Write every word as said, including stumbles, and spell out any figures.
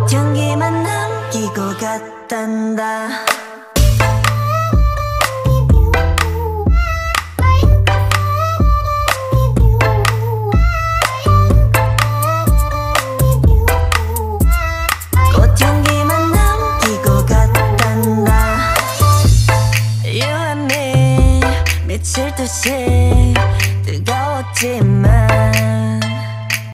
꽃향기만 남기고 갔단다. 꽃향기만 남기고 갔단다. You and me 미칠 듯이 뜨거웠지만